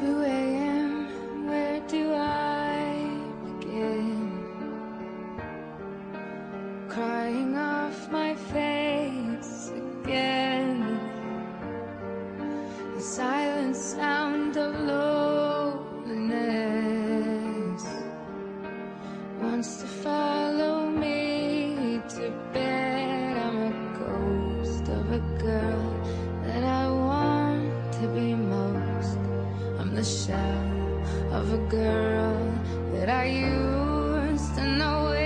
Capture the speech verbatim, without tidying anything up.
two a m, where do I begin? Crying off my face again. The silent sound of loneliness wants to follow me to bed. I'm a ghost of a girl that I want to be most. I'm the shell of a girl that I used to know.